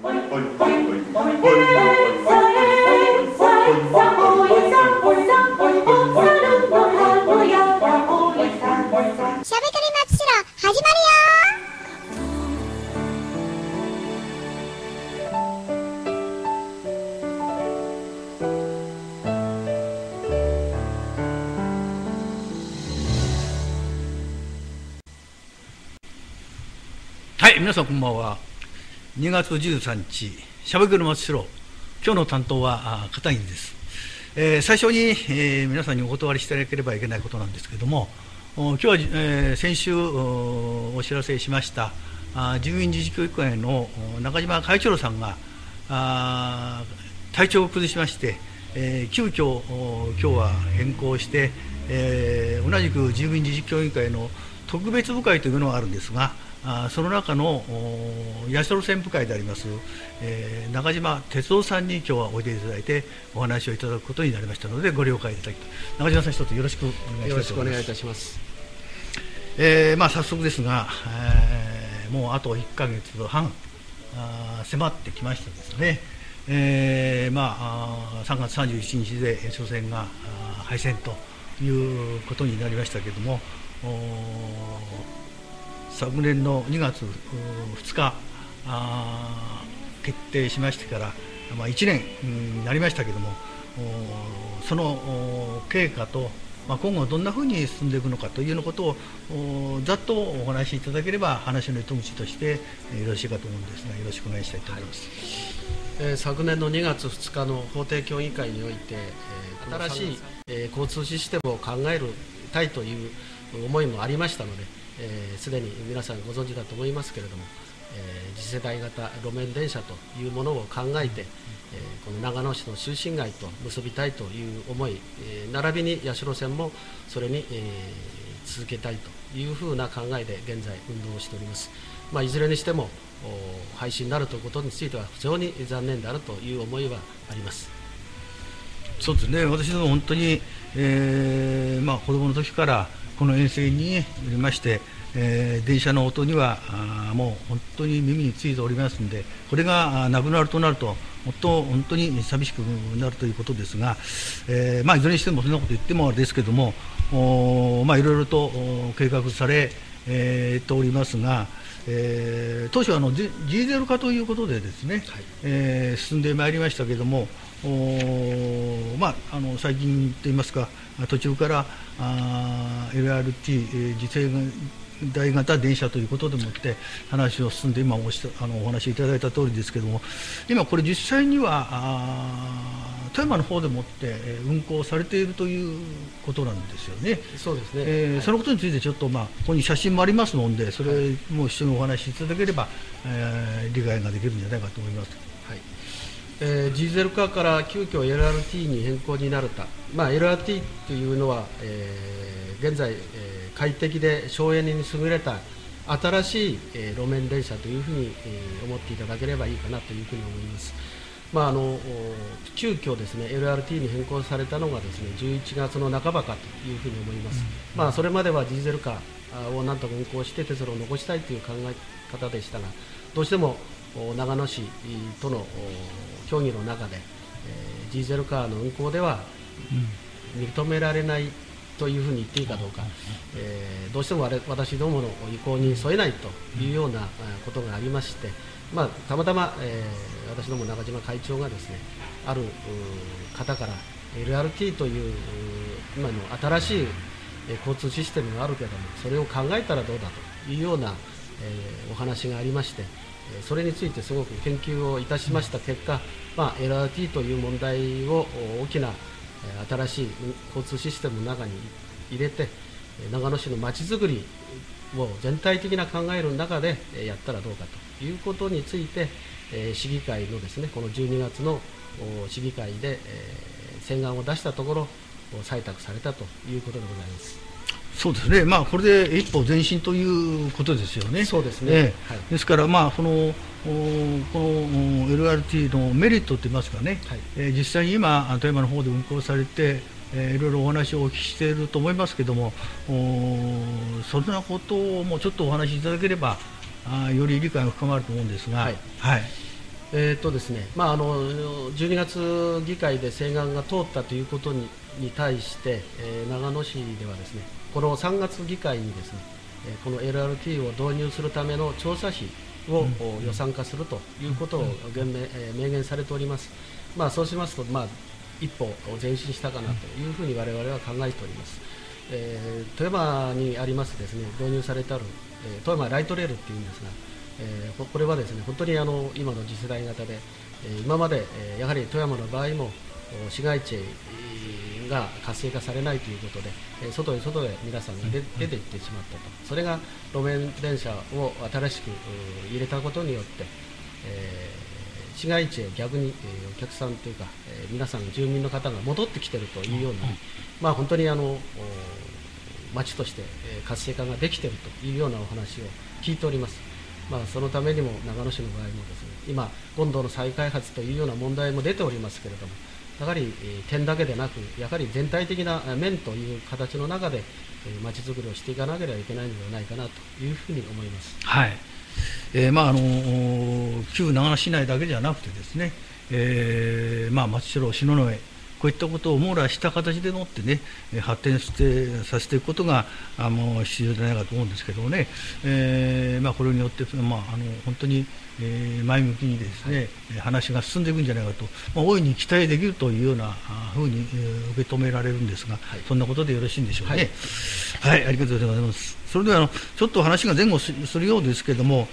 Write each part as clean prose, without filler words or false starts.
はい、皆さんこんばんは。2月13日、しゃべくり松代、今日の担当は片桐です。最初に、皆さんにお断りしていただければいけないことなんですけれども、今日は、先週お知らせしました自民自治教育会の中島会長さんが体調を崩しまして、急遽今日は変更して、同じく自民自治協議会の特別部会というのがあるんですが、その中の八代専部会であります、中島哲夫さんに今日はおいでいただいてお話をいただくことになりましたのでご了解いただき、中島さん一つよろしくお願いします。 よろしくお願いいたします。 早速ですが、もうあと1ヶ月半迫ってきましたですね。3月31日で初戦が敗戦ということになりましたけれども、昨年の2月2日決定しましてから、1年になりましたけれども、その経過と、今後どんなふうに進んでいくのかというようなことをざっとお話しいただければ話の糸口としてよろしいかと思うんですが、よろしくお願いしたいと思います。 昨年の2月2日の法定協議会において、新しい交通システムを考えたいという思いもありましたので、すでに皆さんご存知だと思いますけれども、次世代型路面電車というものを考えて、この長野市の中心街と結びたいという思い、並びに八代線もそれに、続けたいというふうな考えで現在運動をしております。いずれにしても廃止になるということについては非常に残念であるという思いはあります。 そうですね、私ども本当に、子どもの時からこの沿線におりまして、電車の音にはもう本当に耳についておりますので、これがなくなるとなると本当に寂しくなるということですが、いずれにしてもそんなこと言ってもあれですけれども、いろいろと計画されておりますが、当初G0 化ということでですね、進んでまいりましたけれども、最近といいますか、途中からLRT、次世代型電車ということでもって話を進んで、今お話しいただいた通りですけれども、今これ実際には富山の方でもって運行されているということなんですよね。 そうですね、 そのことについてちょっと、ここに写真もありますので、それも一緒にお話しいただければ、理解ができるんじゃないかと思います。 G0 化から急遽 LRT に変更になると、LRT というのは、現在、快適で省エネに優れた新しい、路面電車というふうに、思っていただければいいかなというふうに思います。急遽ですね LRT に変更されたのがですね11月の半ばかというふうに思います。それまでは G0 化をなんとか運行して鉄路を残したいという考え方でしたが、どうしても長野市との協議の中で、G0 化の運行では認められないというふうに言っていいかどうか、どうしても私どもの意向に沿えないというようなことがありまして、たまたま、私ども中島会長がですねある方から LRT という今の新しい交通システムがあるけれども、それを考えたらどうだというような、お話がありまして、それについてすごく研究をいたしました結果、LRT という問題を大きな新しい交通システムの中に入れて、長野市のまちづくりを全体的な考える中でやったらどうかということについて、市議会のですねこの12月の市議会で請願を出したところ採択されたということでございます。 そうですね、これで一歩前進ということですよね。 そうですね、 ですから、この LRT のメリットといいますかね、実際に今、富山の方で運行されて、いろいろお話をお聞きしていると思いますけれども、そんなこともちょっとお話しいただければ、より理解が深まると思うんですが。 ですね、12月議会で請願が通ったということに対して、長野市ではですね、この3月議会にですね、この LRT を導入するための調査費を予算化するということを明言されております。そうしますと、一歩前進したかなというふうに我々は考えております。富山にありますですね、導入されてある、富山ライトレールっていうんですが、これはですね、本当に今の次世代型で、今までやはり富山の場合も市街地が活性化されないということで、外へ皆さんが出ていってしまったと、それが路面電車を新しく入れたことによって、市街地へ逆にお客さんというか、皆さん、住民の方が戻ってきているというような、本当に町として活性化ができているというようなお話を聞いております。そのためにも長野市の場合もですね、今、権堂の再開発というような問題も出ておりますけれども、やはり点だけでなく、やはり全体的な面という形の中で町づくりをしていかなければいけないのではないかなというふうに思います。 はい。旧長野市内だけじゃなくてですね、松代、篠ノ井、こういったことを網羅した形でもってね、発展させていくことが必要じゃないかと思うんですけどもね、これによって本当に前向きにですね、話が進んでいくんじゃないかと、大いに期待できるというようなふうに受け止められるんですが、そんなことでよろしいんでしょうかね。はい、ありがとうございます。それではちょっと話が前後するようですけれども、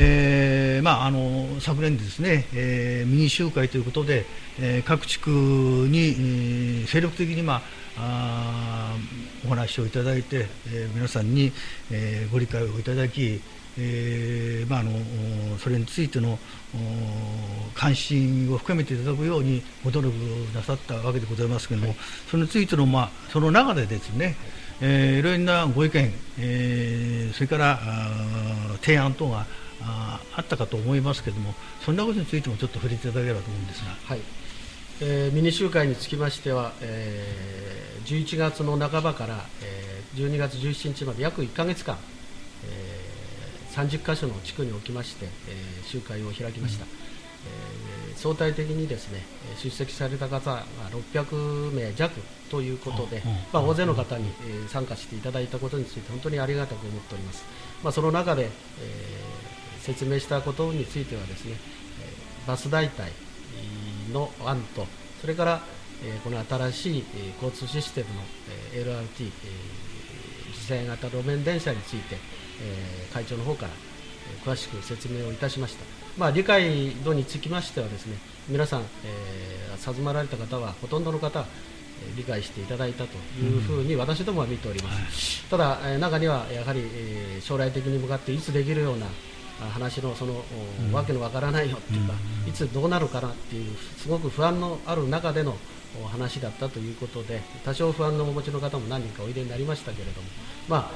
昨年ですね、ミニ集会ということで、各地区に精力的にお話をいただいて、皆さんにご理解をいただき、それについての関心を深めていただくようにご努力なさったわけでございますけれども、それについての、その中でですね、いろいろなご意見、それから提案等があったかと思いますけれども、そんなことについてもちょっと触れていただければと思うんですが。 ミニ集会につきましては、11月の半ばから、12月17日まで約1ヶ月間、30カ所の地区におきまして、集会を開きました。相対的にですね、出席された方が600名弱ということで、大勢の方に参加していただいたことについて本当にありがたく思っております。その中で、説明したことについてはですね、バス代替の案と、それからこの新しい交通システムの LRT 次世代型路面電車について会長の方から詳しく説明をいたしました。理解度につきましてはですね、皆さん授まられた方はほとんどの方理解していただいたというふうに私どもは見ております。ただ中にはやはり将来的に向かっていつできるような話のわけのわからないよっていうか、いつどうなるかなっていうすごく不安のある中での話だったということで、多少不安のお持ちの方も何人かおいでになりましたけれども、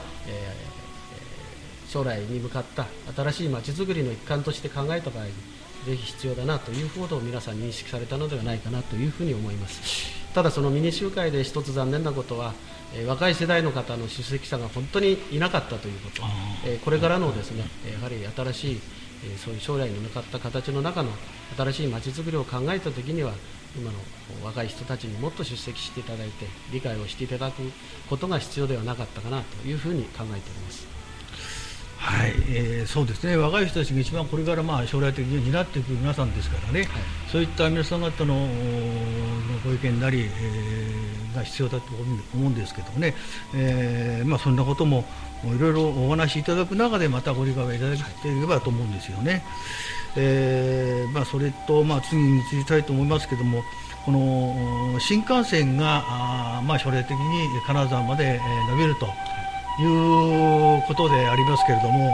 将来に向かった新しいまちづくりの一環として考えた場合にぜひ必要だなということを皆さん認識されたのではないかなというふうに思います。ただそのミニ集会で一つ残念なことは、若い世代の方の出席者が本当にいなかったということ、これからのですね、やはり新しいそういう将来に向かった形の中の新しいまちづくりを考えたときには、今の若い人たちにもっと出席していただいて理解をしていただくことが必要ではなかったかなというふうに考えております。 はい、そうですね、若い人たちが一番これから将来的に担っていく皆さんですからね、そういった皆さん方のご意見なり、が必要だと思うんですけどね、そんなこともいろいろお話しいただく中でまたご理解をいただければと思うんですよね。それと、次に移りたいと思いますけども、この新幹線が将来的に金沢まで伸びるということでありますけれども、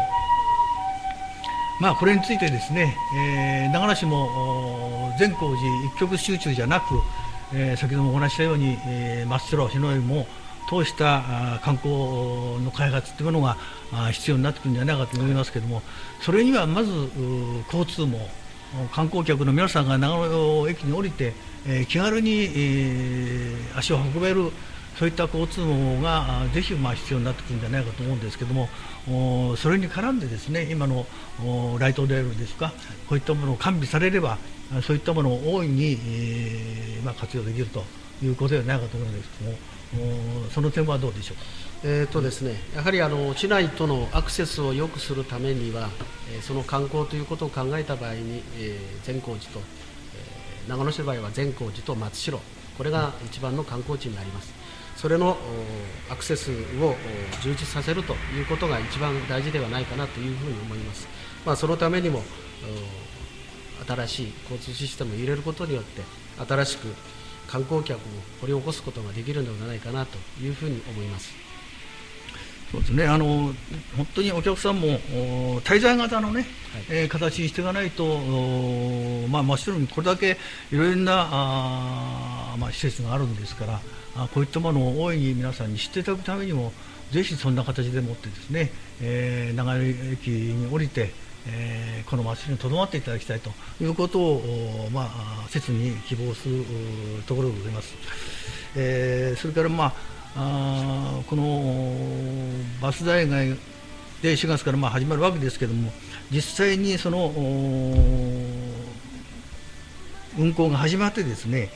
これについてですね、長野市も善光寺一極集中じゃなく、先ほどもお話ししたように、松代、日野井も通した観光の開発というものが必要になってくるんじゃないかと思いますけれども、それにはまず交通も観光客の皆さんが長野駅に降りて、気軽に足を運べるそういった交通網がぜひ必要になってくるんじゃないかと思うんですけども、それに絡んでですね、今のライトレールですか、こういったものを完備されれば、そういったものを大いに、活用できるということではないかと思うんですけども、その点はどうでしょうか。 ですね、やはり市内とのアクセスを良くするためには、その観光ということを考えた場合に、善光寺と、長野市の場合は善光寺と松代、これが一番の観光地になります。それのアクセスを充実させるということが一番大事ではないかなというふうに思います。そのためにも新しい交通システムを入れることによって新しく観光客を掘り起こすことができるのではないかなというふうに思います。 そうですね、本当にお客さんも滞在型の、ね、形にしていかないと、真っ白にこれだけいろいろな施設があるんですから、こういったものを大いに皆さんに知っていただくためにも、ぜひそんな形でもってですね、長野駅に降りて、この祭りにとどまっていただきたいということを、切に希望するところでございます。それから、このバス代替で4月から始まるわけですけれども、実際にその運行が始まってですね、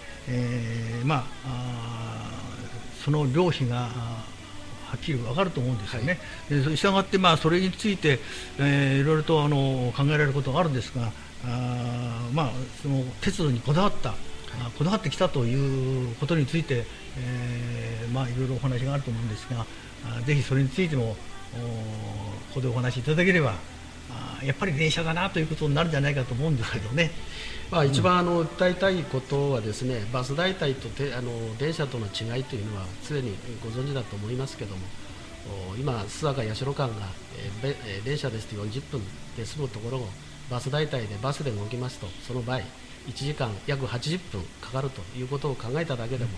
その料費がはっきり分かると思うんですよね。でしたがって、それについて、いろいろと考えられることがあるんですが、その鉄道にこだわってきたということについて、いろいろお話があると思うんですが、ぜひそれについてもここでお話しいただければ、やっぱり電車だなということになるんじゃないかと思うんですけどね。 一番訴えたいことはですね、バス代替と電車との違いというのはすでにご存知だと思いますけども、今、須坂八代間が、電車ですと40分で済むところをバス代替でバスで動きますと、その場合1時間約80分かかるということを考えただけでも、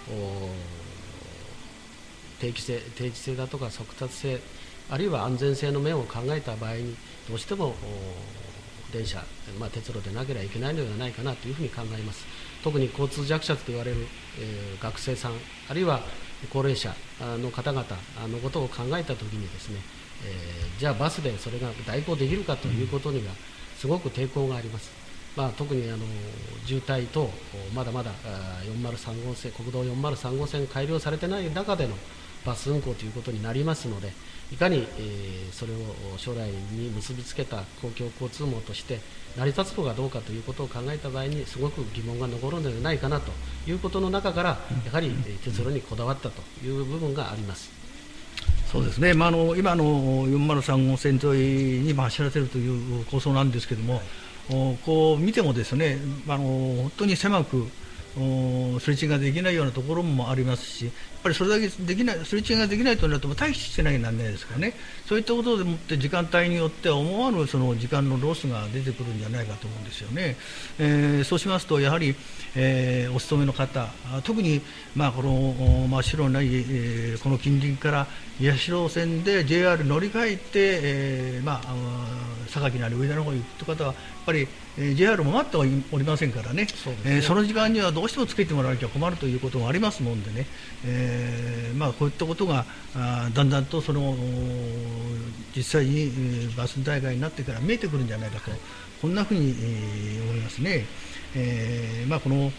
定期性だとか速達性、あるいは安全性の面を考えた場合にどうしても電車、鉄路でなければいけないのではないかなというふうに考えます。特に交通弱者と言われる、学生さん、あるいは高齢者の方々のことを考えたときにですね、じゃあバスでそれが代行できるかということにはすごく抵抗があります。特に渋滞等、まだまだ403号線、国道403号線改良されてない中でのバス運行ということになりますので、いかに、それを将来に結びつけた公共交通網として成り立つのかどうかということを考えた場合にすごく疑問が残るのではないかなということの中から、やはり鉄路にこだわったという部分があります。 そうですね、今の403号線沿いに走らせるという構想なんですけれども、こう見てもですね、本当に狭くすれ違いができないようなところもありますし、やっぱりそれだけすれ違いができないとなると待機してなきゃならないですからね、そういったことでもって時間帯によっては思わぬその時間のロスが出てくるんじゃないかと思うんですよね。そうしますとやはり、お勤めの方、特に、この真っ白ない、この近隣から八代線で JR 乗り換えて、榊なり上田の方に行くという方はやっぱり、JR も待っておりませんからね、その時間にはどうしてもつけてもらわなきゃ困るということがありますもんでね、こういったことがだんだんと実際に、バス代替になってから見えてくるんじゃないかと、こんなふうに、思いますね。この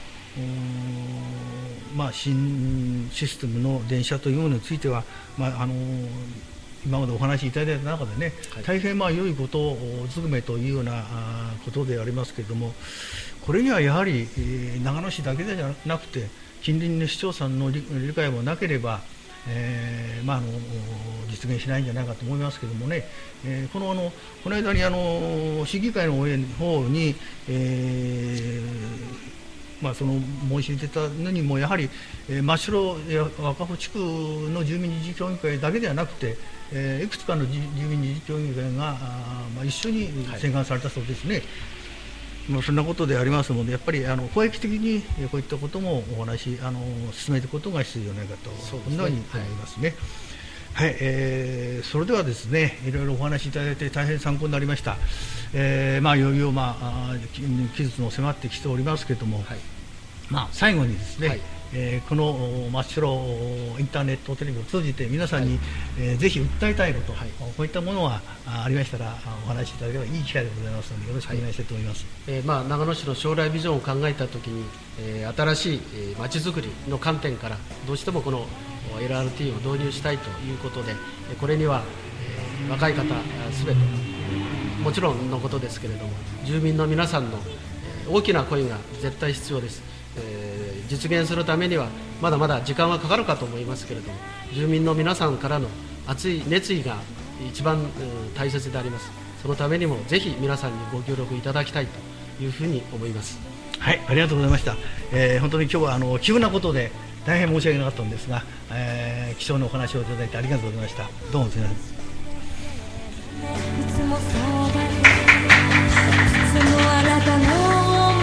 新システムの電車というものについては、今までお話しいただいた中でね、大変良いことずくめというようなことでありますけれども、これにはやはり長野市だけではなくて近隣の市町村の理解もなければ、実現しないんじゃないかと思いますけれどもね、この間に市議会の方に、その申し出たのにもやはり、真白や若穂地区の住民自治協議会だけではなくて、いくつかの住民自治協議会が一緒に宣言されたそうですね。そんなことでありますので、やっぱり公益的にこういったこともお話進めていくことが必要じゃないかと、こんなふうに思いますね。はい、それではですね、いろいろお話しいただいて大変参考になりました。いよいよ期日も迫ってきておりますけれども、最後にですね、 この真っ白インターネットテレビを通じて皆さんに、ぜひ訴えたいこと、こういったものがありましたらお話しいただければいい機会でございますのでよろしくお願いしたいと思います。 長野市の将来ビジョンを考えたときに、新しいまちづくりの観点からどうしてもこの LRT を導入したいということで、これには、若い方すべてもちろんのことですけれども、住民の皆さんの大きな声が絶対必要です。実現するためにはまだまだ時間はかかるかと思いますけれども、住民の皆さんからの熱い熱意が一番大切であります。そのためにもぜひ皆さんにご協力いただきたいというふうに思います。 はい、ありがとうございました。本当に今日は急なことで大変申し訳なかったんですが、貴重なお話をいただいてありがとうございました。どうもすみません。いつもそばに、いつもあなたの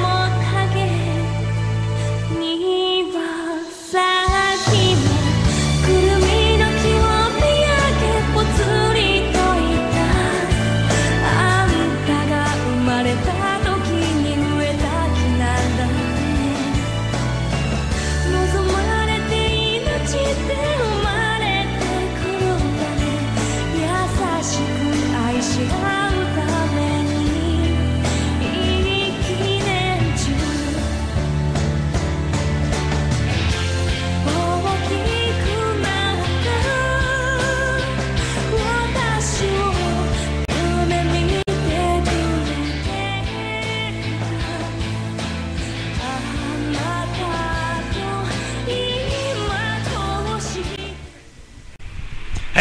はい、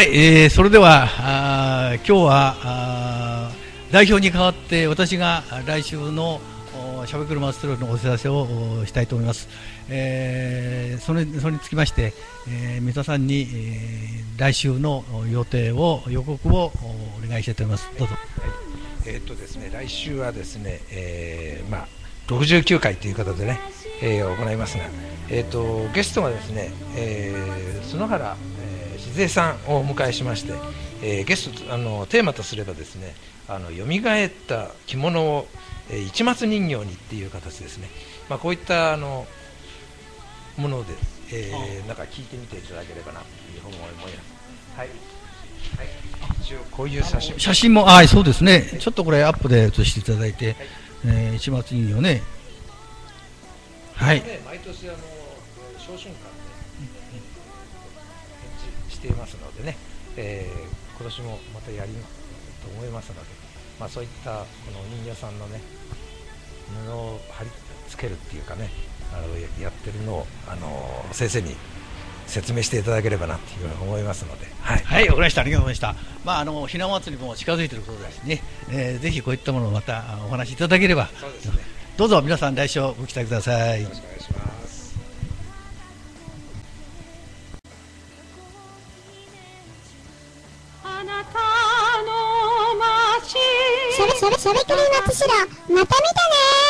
それでは今日は代表に代わって私が来週のしゃべくり祭りのお知らせをしたいと思います。それにつきまして、皆さんに、来週の予定を予告をお願いしたいと思います。どうぞ。 はい、ですね、来週はですね、69回ということでね、行いますが、ゲストがですね、篠原静江さんをお迎えしまして、ゲストテーマとすればですね、蘇った着物を、市松人形にっていう形ですね、こういったもので、なんか聞いてみていただければなというふうに思います。はい、はい、一応こういう写真もそうですね、ちょっとこれアップで写していただいて、市松人形ね、はい、 毎年小春館していますのでね、今年もまたやりと思いますので、そういったこのお人形さんのね布を貼り付けるっていうかね、やってるのを先生に説明していただければなというふうに思いますので、はい、 はい、わかりました。ありがとうございました。ひな祭りも近づいていることですね、ぜひこういったものをまたお話しいただければ、 そうですね、 どうぞ皆さん来週ご期待ください。 よろしくお願いします。 あなたの街しゃべくり松代、また見たね。